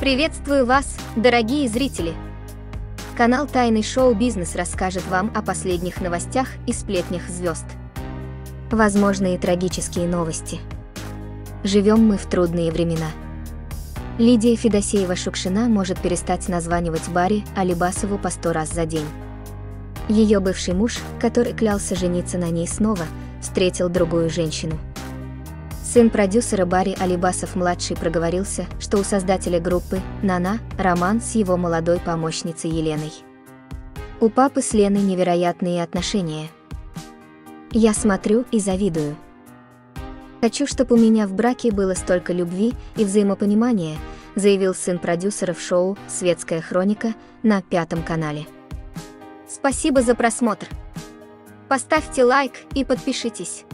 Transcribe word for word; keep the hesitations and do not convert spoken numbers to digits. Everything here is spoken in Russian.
Приветствую вас, дорогие зрители! Канал «Тайный шоу-бизнес» расскажет вам о последних новостях и сплетнях звезд. Возможные трагические новости. Живем мы в трудные времена. Лидия Федосеева-Шукшина может перестать названивать Барри Алибасову по сто раз за день. Ее бывший муж, который клялся жениться на ней снова, встретил другую женщину. Сын продюсера Барри Алибасов-младший проговорился, что у создателя группы «Нана» роман с его молодой помощницей Еленой. У папы с Леной невероятные отношения. Я смотрю и завидую. Хочу, чтобы у меня в браке было столько любви и взаимопонимания, заявил сын продюсера в шоу «Светская хроника» на Пятом канале. Спасибо за просмотр. Поставьте лайк и подпишитесь.